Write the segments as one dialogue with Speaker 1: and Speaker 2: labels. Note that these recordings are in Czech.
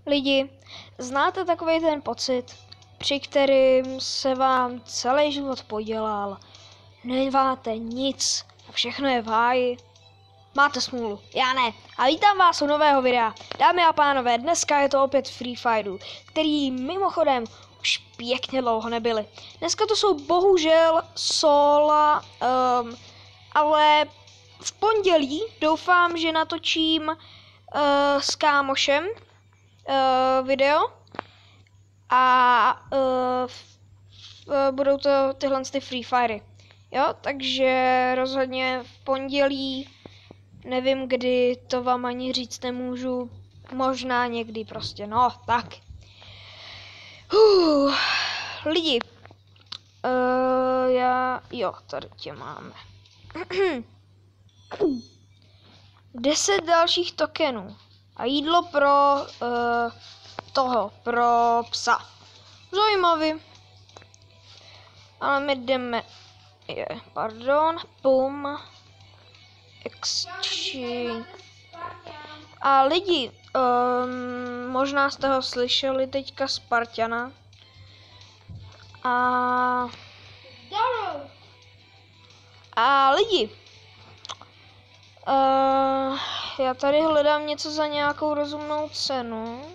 Speaker 1: Lidi, znáte takový ten pocit, při kterým se vám celý život podělal, nemáte nic a všechno je v háji? Máte smůlu, já ne. A vítám vás u nového videa. Dámy a pánové, dneska je to opět Free Fire, který mimochodem už pěkně dlouho nebyly. Dneska to jsou bohužel sola, ale v pondělí doufám, že natočím s kámošem video a budou to tyhle Free Fire. Jo, takže rozhodně v pondělí, nevím kdy, to vám ani říct nemůžu, možná někdy prostě, no tak. Lidi, jo, tady tě máme. 10 dalších tokenů a jídlo pro pro psa. Zajímavý. Ale my jdeme, pum, exchange. A lidi, možná jste ho slyšeli teďka Spartana. A lidi, já tady hledám něco za nějakou rozumnou cenu.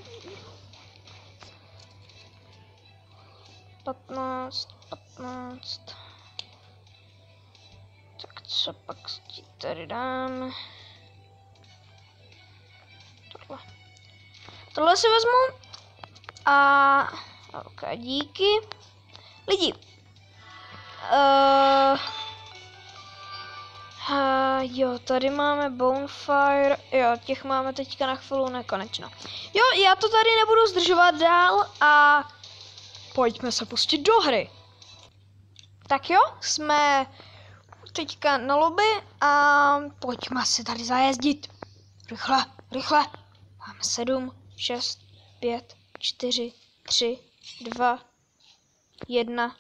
Speaker 1: 15. Tak co pak ti tady dáme? Tohle si vezmu. A ok, díky. Lidi. Jo, tady máme bonfire. Jo, těch máme teďka na chvíli nekonečno. Jo, já to tady nebudu zdržovat dál a pojďme se pustit do hry. Tak jo, jsme teďka na lobby a pojďme si tady zajezdit. Rychle, rychle. Máme 7, 6, 5, 4, 3, 2, 1.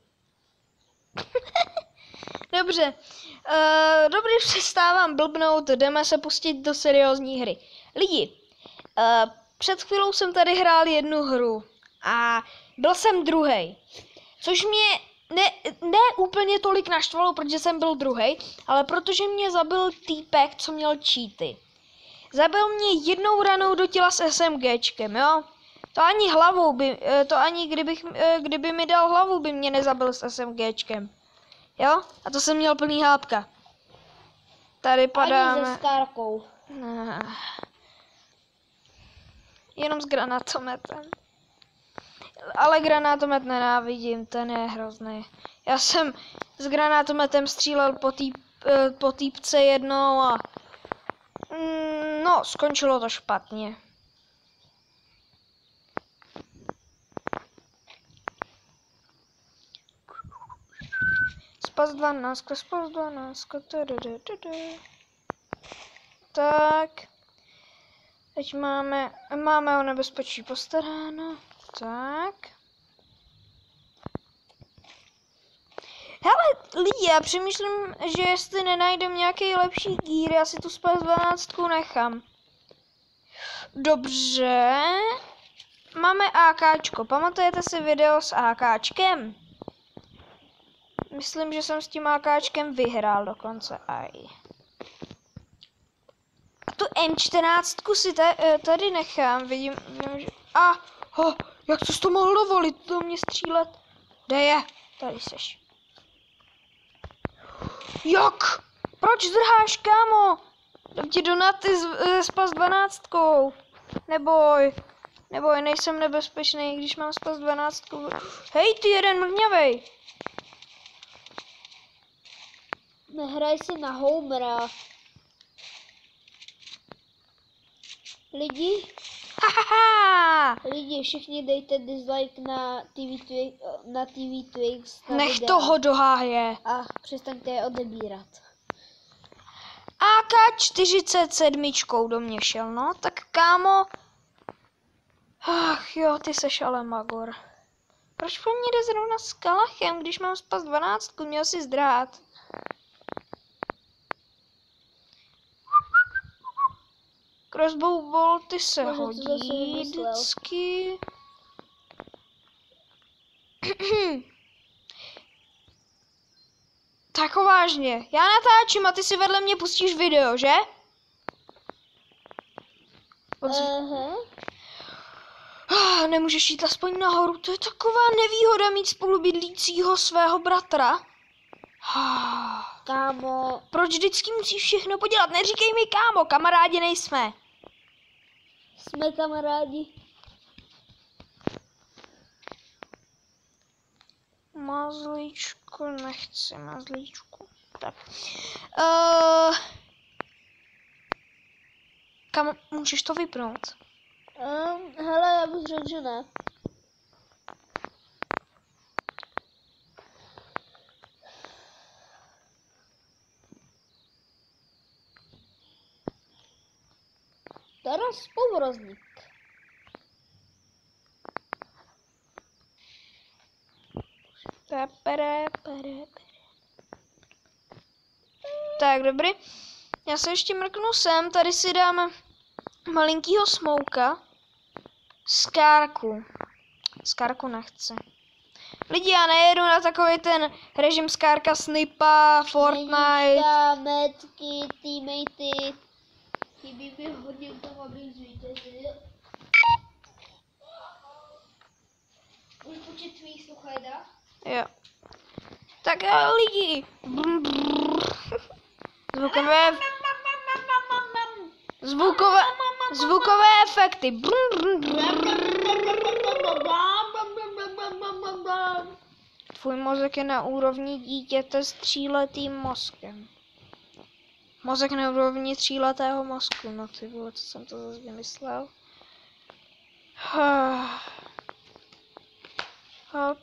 Speaker 1: Dobře, dobrý, přestávám blbnout, jdeme se pustit do seriózní hry. Lidi, před chvílou jsem tady hrál jednu hru a byl jsem druhej, což mě ne úplně tolik naštvalo, protože jsem byl druhej, ale protože mě zabil týpek, co měl cheaty. Zabil mě jednou ranou do těla s SMGčkem, jo? To ani hlavou by, kdyby mi dal hlavu, by mě nezabil s SMGčkem. Jo? A to jsem měl plný hápka. Tady padáme.
Speaker 2: Ani se skárkou.
Speaker 1: Jenom s granátometem. Ale granátomet nenávidím, ten je hrozný. Já jsem s granátometem střílel po týpce jednou a no, skončilo to špatně. Spas 12. Tak. Teď máme o nebezpečí postaráno. Tak. Hele, lidi, já přemýšlím, že jestli nenajdem nějaký lepší gír, já si tu Spas 12 nechám. Dobře. Máme AKčko. Pamatujete si video s AKčkem? Myslím, že jsem s tím AKčkem vyhrál dokonce. Aj. A tu M14 si tady nechám. Vidím, že... jak jsi to mohl dovolit do mě střílet? Kde je? Tady seš. Jak? Proč zdrháš, kámo? Dám ti donaty s Spas 12. Neboj, nejsem nebezpečný, když mám Spas 12. Hej, ty jeden mrňavej.
Speaker 2: Nehraj si na homera. Lidi, všichni dejte dislike na TV Twix.
Speaker 1: Nech toho do háje.
Speaker 2: A přestaňte je odebírat.
Speaker 1: AK-47 do mě šel, no, tak kámo. Ach jo, ty seš ale magor. Proč po mně jde zrovna s kalachem, když mám Spas 12, měl si zdrát. Crossbow bolty se
Speaker 2: Bože, co zase
Speaker 1: hodí
Speaker 2: vymyslel?
Speaker 1: vždycky. Tak vážně, já natáčím a ty si vedle mě pustíš video, že? Nemůžeš jít aspoň nahoru, to je taková nevýhoda mít spolubydlícího svého bratra.
Speaker 2: Kámo,
Speaker 1: Proč vždycky musíš všechno podělat? Neříkej mi kámo, kamarádi nejsme.
Speaker 2: jsme kamarádi.
Speaker 1: Mazlíčko, nechci mazlíčku. Tak. Kam můžeš to vypnout?
Speaker 2: Hele, já bych řekl, že ne. Teraz povrozník.
Speaker 1: Tak, dobrý. Já se ještě mrknu sem, tady si dám malinkýho smouka. Skárku. Skárku nechci. Lidi, já nejedu na takový ten režim skárka, snipa, Fortnite.
Speaker 2: Metky, teammatey. Chybí mi hodně k tomu, abych zvítězil. Už počít tvých sluchajda?
Speaker 1: Jo. Tak lidi. Zvukové efekty. Tvůj mozek je na úrovni dítěte s 3letým mozkem. Mozek na úrovni 3letého mozku. No ty vole, co jsem to zase vymyslel. Hop.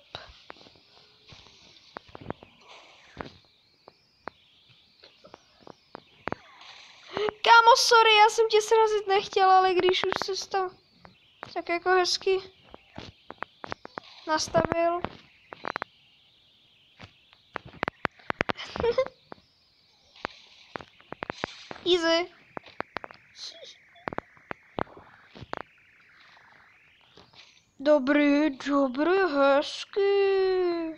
Speaker 1: Kámo, sorry, já jsem tě srazit nechtěla, ale když už jsi to tak jako hezky nastavil. Easy. Dobrý, hezky.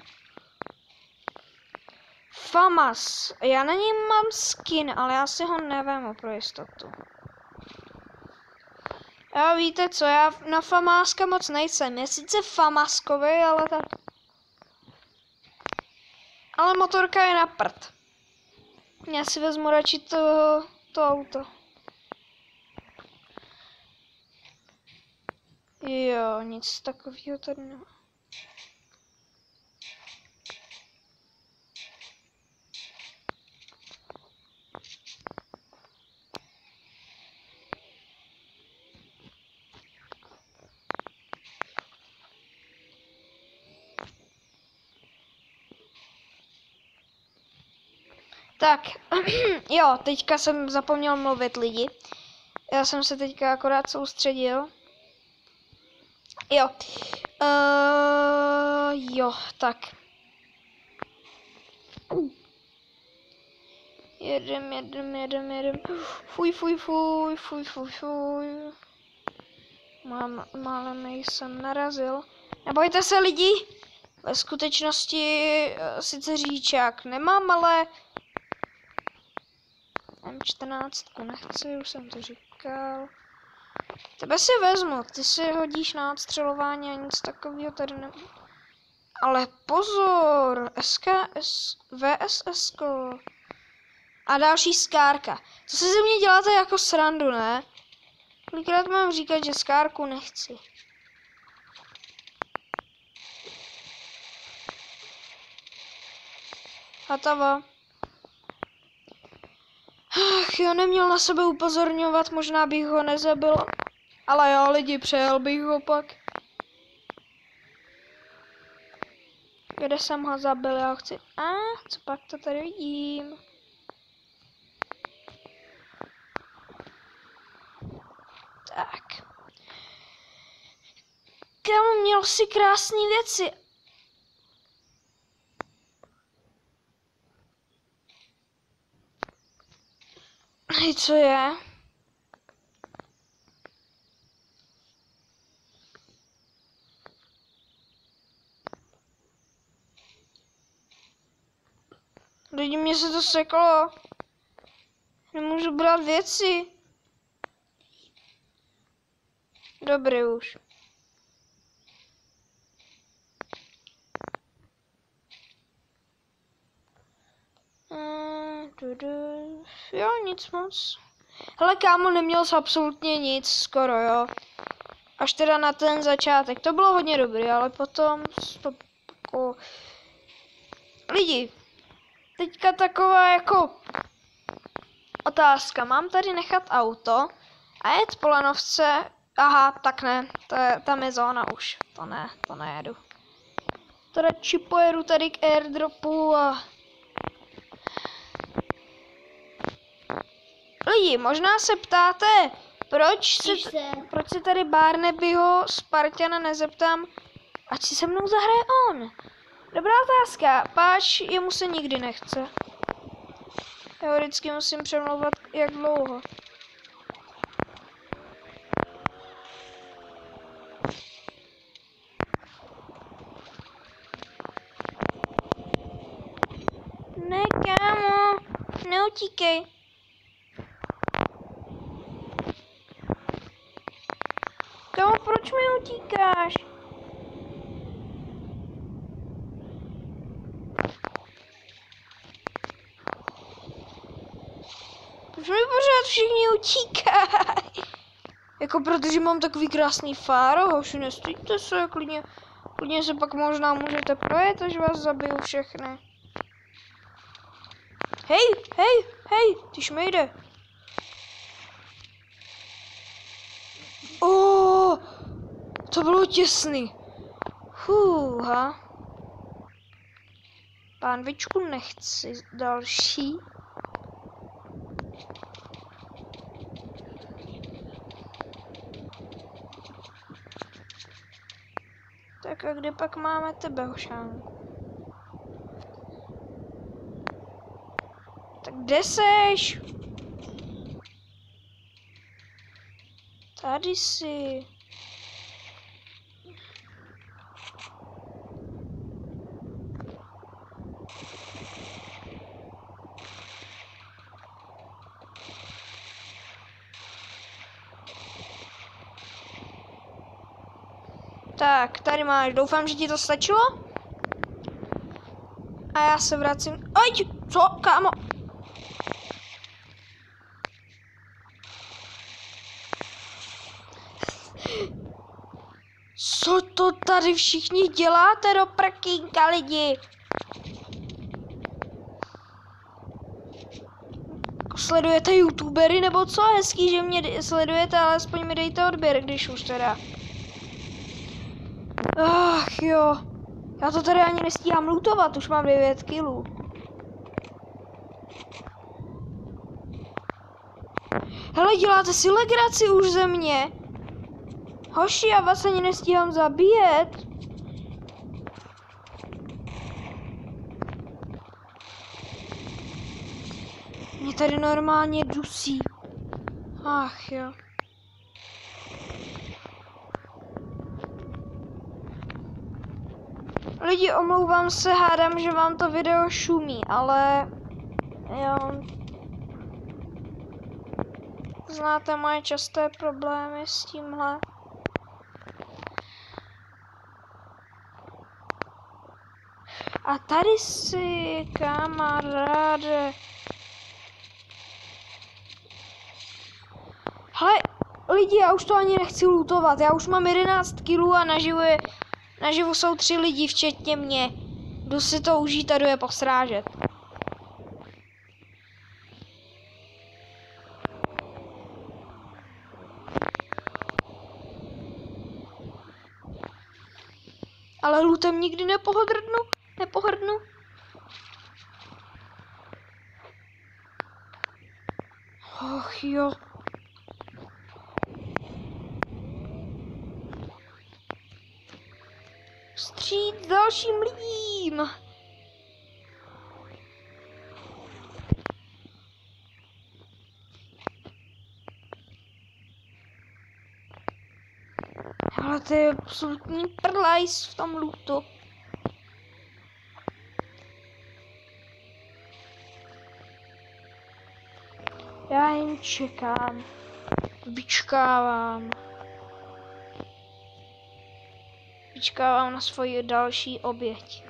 Speaker 1: Famas. Já na něm mám skin, ale já si ho nevemu pro jistotu. Já víte co, já na Famáska moc nejsem. Je sice Famaskový, ale tak... Ale motorka je na prd. Já si vezmu radši to auto. Jo, nic takového tady nemá. Tak, jo, teďka jsem zapomněl mluvit lidi. Já jsem se teďka akorát soustředil. Jo. Jo, tak. Jedem. Fuj. Málem jsem narazil. Nebojte se lidi. Ve skutečnosti sice říčák nemám, ale M14 nechci, už jsem to říkal. Tebe si vezmu, ty si hodíš na odstřelování a nic takového tady ne... Ale pozor, VSS a další skárka. Co si ze mě děláte jako srandu, ne? Kolikrát mám říkat, že skárku nechci. Hatava. Ach jo, neměl na sebe upozorňovat, možná bych ho nezabil. Ale jo, lidi, přejel bych ho pak. Kde jsem ho zabil, já ho chci... co pak to tady vidím? Tak. Kámo, měl si krásné věci. Hej, co je? Lidi, mě se to seklo. Nemůžu brát věci. Dobrý už. Jo, nic moc. Hele, kámo, neměl jsi absolutně nic, skoro, jo. Až teda na ten začátek. To bylo hodně dobrý, ale potom to jako... Lidi, teďka taková jako otázka. Mám tady nechat auto a jet po lanovce? Aha, tak ne, tam je zóna už. To nejedu. To radši pojedu tady k airdropu a... Lidi, možná se ptáte, proč se tady Barnabyho Spartana nezeptám, ať si se mnou zahraje on. Dobrá otázka, páč jemu se nikdy nechce. Já ho vždycky musím přemlouvat, jak dlouho. Ne, kámo, neutíkej. Kámo, proč mi utíkáš? Proč mi pořád všichni utíkají? Jako protože mám takový krásný fáro, hoši, nestýďte se, klidně se pak možná můžete projet, až vás zabiju všechny. Hej, ty šmejde. To bylo těsný. Fúha. Pánvičku nechci další. Tak a kde pak máme tebe, hošánku? Tak kde seš? Tady jsi. Tak, tady máš, doufám, že ti to stačilo. A já se vracím. Oj, co, kámo? Co to tady všichni děláte do prkínka, lidi? Sledujete youtubery nebo co? Hezký, že mě sledujete, ale aspoň mi dejte odběr, když už teda. Ach jo. Já to tady ani nestíhám lootovat, už mám 9 kilů. Hele, děláte si legraci už ze mě. Hoši, já vás ani nestíhám zabíjet. Mě tady normálně dusí. Ach jo. Lidi, omlouvám se, hádám, že vám to video šumí, ale jo. Znáte moje časté problémy s tímhle. A tady si, kamaráde. Hele, lidi, já už to ani nechci lootovat. Já už mám 11 kilů a naživu jsou 3 lidi, včetně mě. Jdu si to užít a jdu je posrážet. Ale lootem nikdy nepohrdnu. Och jo. Vstříc dalším lidím. Ale to je absolutní prlajs v tom lootu. Já jen čekám. Vyčkávám. Vyčkávám na svoji další oběť.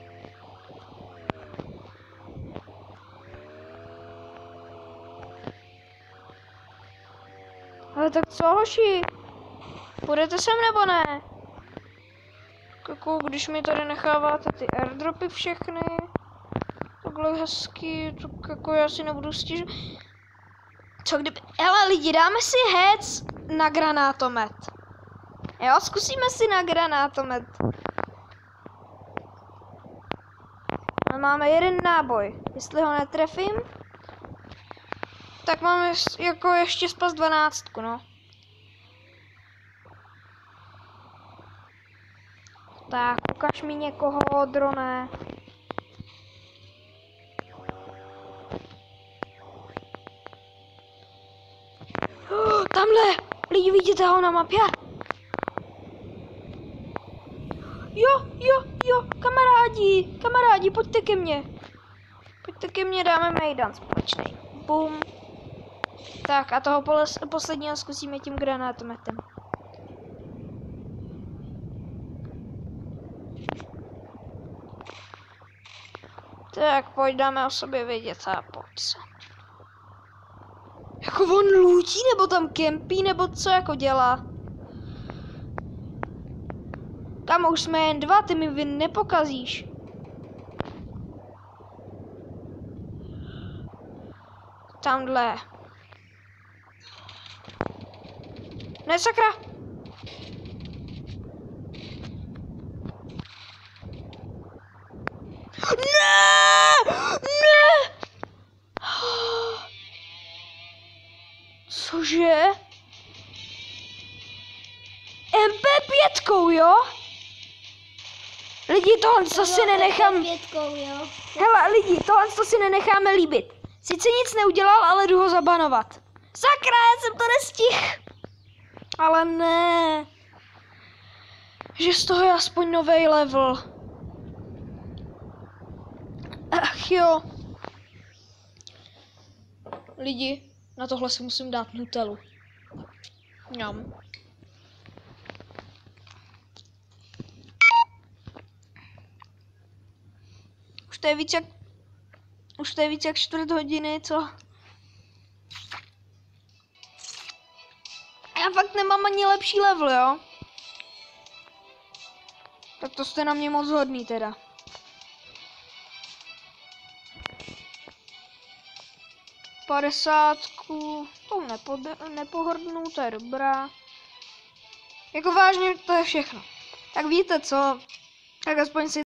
Speaker 1: Ale tak co, hoši? Půjdete sem nebo ne? Jako, když mi tady necháváte ty airdropy všechny, takhle hezky, tak jako já si nebudu stěžovat. Co kdyby... Hele lidi, dáme si hec na granátomet. Jo, zkusíme si na granátomet. Máme jeden náboj. Jestli ho netrefím, tak máme jako ještě spas 12, no. Tak, ukaž mi někoho, drone. Tamhle! Lidi, vidíte ho na mapě? Jo, kamarádi, pojďte ke mně. Pojďte ke mně, dáme mejdan společný. Bum. Tak a toho posledního zkusíme tím granátometem. Tak, pojď, dáme o sobě vědět a pojď se. Jako on lůtí, nebo tam kempí, nebo co jako dělá? Tam už jsme jen dva, ty mi vy nepokazíš. Tamhle. Ne, sakra! Ne! Cože? MP5, jo? Lidi, tohle to si nenechám... Hele, lidi, tohle to si nenecháme líbit. Sice nic neudělal, ale jdu ho zabanovat. Sakra, já jsem to nestihl. Ale ne. Že z toho je aspoň nový level. Ach jo. Lidi, na tohle si musím dát Nutellu. Mňam. Už to je víc jak 4 hodiny, co? Já fakt nemám ani lepší level, jo? Tak to jste na mě moc hodný teda. Padesátku, to nepohrdnu, to je dobrá. Jako vážně, to je všechno. Tak víte co, tak aspoň si